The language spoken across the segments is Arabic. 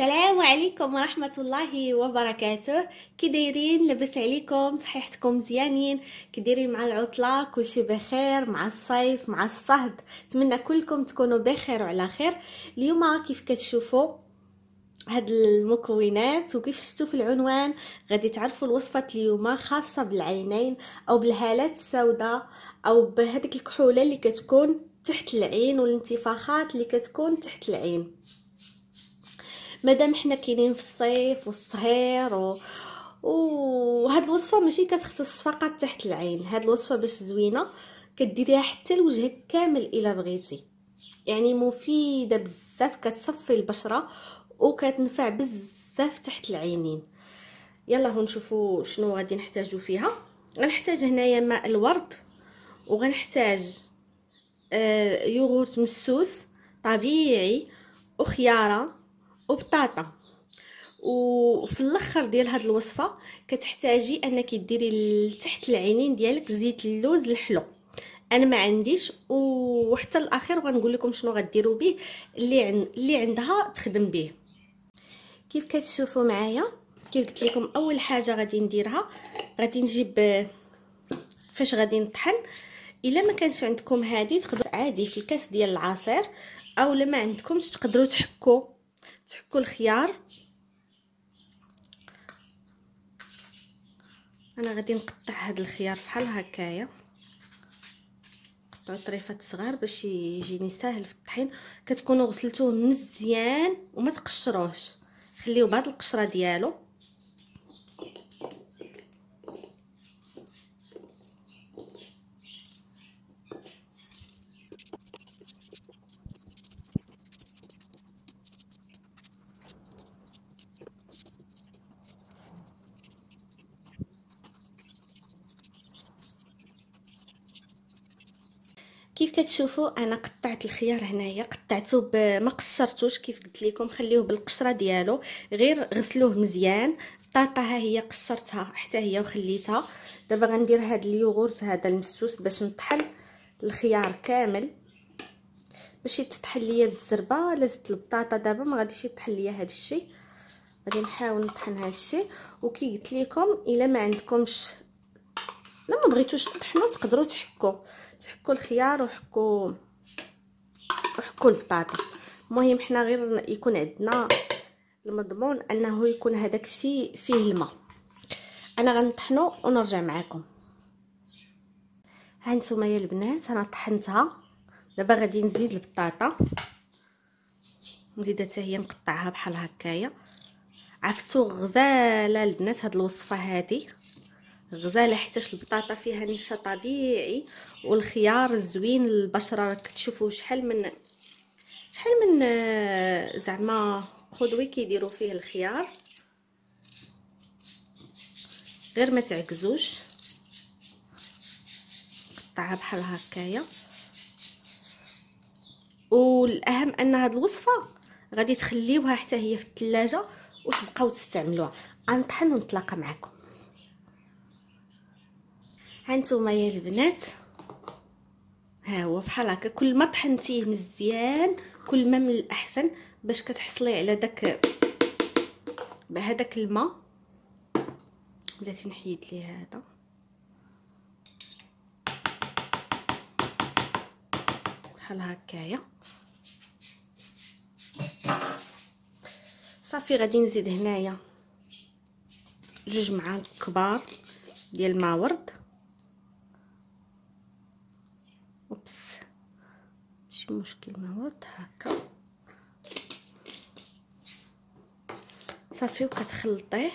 السلام عليكم ورحمة الله وبركاته. كي دايرين؟ لاباس عليكم؟ صحيحتكم مزيانين؟ كي دايرين مع العطلة؟ كلشي بخير؟ مع الصيف مع الصهد؟ نتمنى كلكم تكونوا بخير وعلى خير. اليوم كيف كتشوفوا هاد المكونات وكيف شفتوا في العنوان غادي تعرفوا الوصفة اليوم خاصة بالعينين او بالهالات السوداء او بهذيك الكحولة اللي كتكون تحت العين والانتفاخات اللي كتكون تحت العين. مادام حنا كاينين في الصيف والصهير وهاد الوصفه ماشي كتختص فقط تحت العين. هاد الوصفه باش زوينه كديريها حتى لوجهك كامل الا بغيتي، يعني مفيده بزاف، كتصفي البشره وكتنفع بزاف تحت العينين. يلا هو نشوفوا شنو غادي نحتاجو فيها. غنحتاج هنايا ماء الورد، وغنحتاج يوغورت مسوس طبيعي وخياره وبطاطا. وفي الاخر ديال هاد الوصفه كتحتاجي انك ديري تحت العينين ديالك زيت اللوز الحلو. انا ما عنديش، وحتى الاخير غنقول لكم شنو غديروا به اللي عندها تخدم به. كيف كتشوفوا معايا كيف قلت لكم، اول حاجه غادي نديرها غادي نجيب فاش غادي نطحن. الا ما كانش عندكم هادي تقدروا عادي في الكاس ديال العصير، او لما عندكمش تقدروا تحكوا الخيار. انا غادي نقطع هاد الخيار بحال هكايا، قطعوا طريفات صغار باش يجيني ساهل في الطحين. كتكونوا غسلتوه مزيان وما تقشروهش، خليوه بهاد القشره ديالو. كيف كتشوفوا انا قطعت الخيار هنايا، قطعته ما قشرتوش كيف قلت لكم، خليوه بالقشره ديالو، غير غسلوه مزيان. الطاطا ها هي قشرتها حتى هي وخليتها. دابا غندير هذا اليوغورت هذا المسوس باش نطحن الخيار كامل باش يتطحن ليا بالزربه. لازت البطاطا دابا ما غاديش يطحن ليا هذا الشيء، غادي نحاول نطحن هذا الشيء. وكي قلت لكم الا ما عندكمش، لما بغيتوش تطحنوا تقدروا تحكوا الخيار وحكوا البطاطا. المهم حنا غير يكون عندنا المضمون انه يكون هذاك الشيء فيه الماء. انا غنطحنو ونرجع معكم. ها نتوما يا البنات انا طحنتها. دابا غادي نزيد البطاطا، نزيدها حتى هي نقطعها بحال هكايا. عرفتوا غزاله البنات هاد الوصفه هذه غزاله، حيتاش البطاطا فيها نشا طبيعي والخيار زوين للبشره. راك تشوفوا شحال من زعما خضوي كيديروا فيه الخيار، غير ما تعكزوش. قطعها بحال هكايا. والاهم ان هاد الوصفه غادي تخليوها حتى هي في الثلاجه وتبقاو تستعملوها. غنطحن ونتلاقى معكم. هانتوما يا البنات، ها هو بحال هكا. كل ما طحنتيه مزيان كل ما من الاحسن باش كتحصلي على بهذاك الماء. بلاتي نحيد ليه هذا. بحال هكايا صافي. غادي نزيد هنايا 2 معالق كبار ديال الماء ورد. اوبس ماشي مشكل، ماء ورد هكا صافي. وكتخلطيه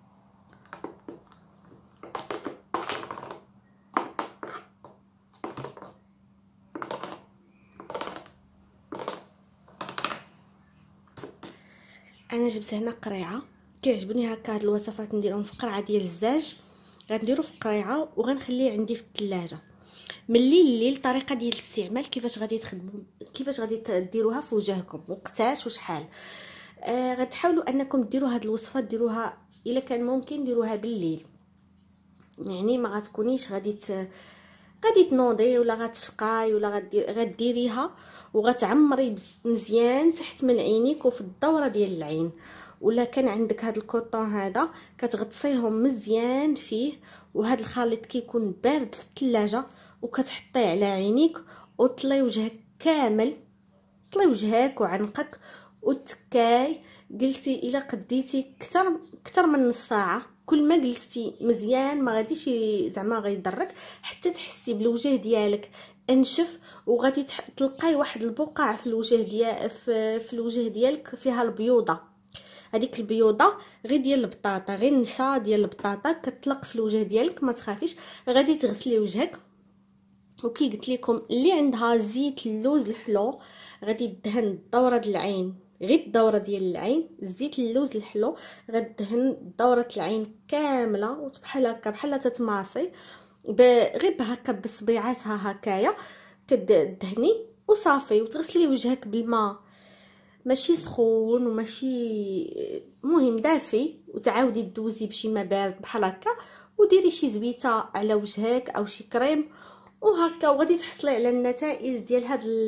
انا جبت هنا قريعه. كيعجبوني هكا هاد الوصفات نديرهم في قرعه ديال الزاج. غنديرو في قريعه وغنخليه عندي في الثلاجه. ملي الليل طريقه ديال الاستعمال كيفاش غادي تخدموا، كيفاش غادي ديروها في وجهكم، وقتاش وشحال. غتحاولوا انكم ديروا هاد الوصفه، ديروها الا كان ممكن ديروها بالليل، يعني ما غتكونيش غادي تنوضي ولا غتشقاي ولا غديريها وغتعمري مزيان تحت من عينيك وفي الدوره ديال العين. ولا كان عندك هاد الكوطون هذا كتغطسيهم مزيان فيه، وهاد الخليط كيكون بارد في الثلاجه، وكتحطيه على عينيك وطلي وجهك كامل، طلي وجهك وعنقك وتكاي. قلتي الا قديتي كتر من نص ساعه، كل ما جلستي مزيان ما غاديش زعما غيضرك حتى تحسي بالوجه ديالك انشف، وغادي تلقاي واحد البقع في الوجه في الوجه ديالك فيها البيوضه. هذيك البيوضه غير ديال البطاطا، غير نشا ديال البطاطا كتطلق في الوجه ديالك، ما تخافيش. غادي تغسلي وجهك، وكي قلت لكم اللي عندها زيت اللوز الحلو غادي دهن الدوره ديال العين، غير الدوره ديال العين. زيت اللوز الحلو غدهن دوره العين كامله، وبحال هكا بحال تتماصي غير هكا بصبيعاتها هكايا كدهني وصافي. وتغسلي وجهك بالماء ماشي سخون وماشي مهم دافي، وتعاودي دوزي بشي ما بارد بحال هكا، وديري شي زويته على وجهك او شي كريم وهكا، وغادي تحصلي على النتائج ديال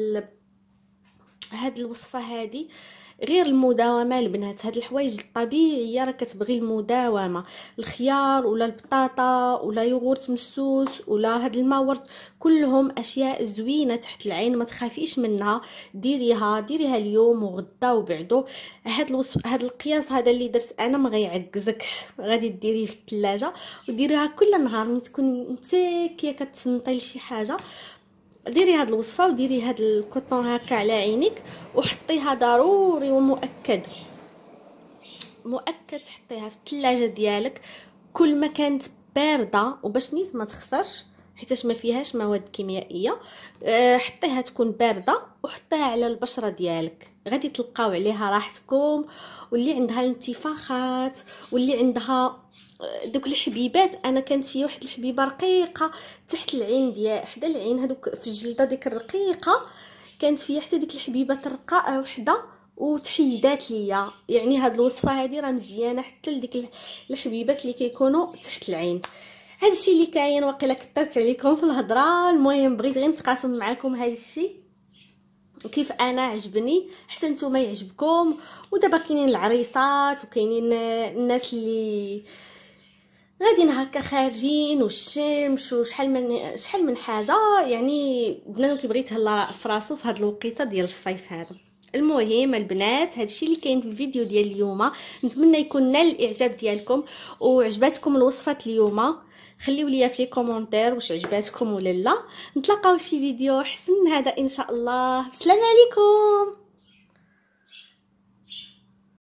هاد الوصفه هادي. غير المداومه البنات، هاد الحوايج الطبيعيه راه كتبغي المداومه. الخيار ولا البطاطا ولا يوغورت مسوس ولا هاد الماورد كلهم اشياء زوينه تحت العين، ما تخافيش منها. ديريها اليوم وغدا وبعدو. هاد القياس هذا اللي درت انا ما غيعكزكش، غادي ديريه في الثلاجه وديريها كل نهار ملي تكوني متسكيه كتصنتي لشي حاجه. ديري هاد الوصفه وديري هاد الكوطون هكا على عينيك وحطيها ضروري ومؤكد تحطيها في الثلاجه ديالك كل ما كانت بارده، وباش نيت ما تخسرش حيتاش ما فيهاش مواد كيميائيه. حطيها تكون بارده وحطيها على البشره ديالك، غادي تلقاو عليها راحتكم. واللي عندها الانتفاخات واللي عندها دوك الحبيبات، انا كانت فيا واحد الحبيبه رقيقه تحت العين ديال حدا العين هذوك في الجلده ديك الرقيقه، كانت فيا حتى ديك الحبيبه ترقاء وحده وتحيدات ليا. يعني هاد الوصفه هذه راه مزيانه حتى لديك الحبيبات اللي كيكونوا تحت العين. هذا الشيء اللي كاين، واقيلا كثرت عليكم في الهضره. المهم بغيت غير نتقاسم معكم هذا الشيء كيف انا عجبني حتى نتوما يعجبكم. ودابا كاينين العريسات وكاينين الناس اللي غاديين هكا خارجين والشمس وشحال من حاجه، يعني بنادم كيبغي يتهلا في راسو في هذه الوقيته ديال الصيف هذا. المهم البنات هادشي اللي كاين في الفيديو ديال اليوم، نتمنى يكون نال الاعجاب ديالكم وعجباتكم الوصفه اليوم. خليوا لي في لي كومونتير واش عجباتكم ولا لا. نتلاقاو في شي فيديو حسن هذا ان شاء الله. بسلام عليكم.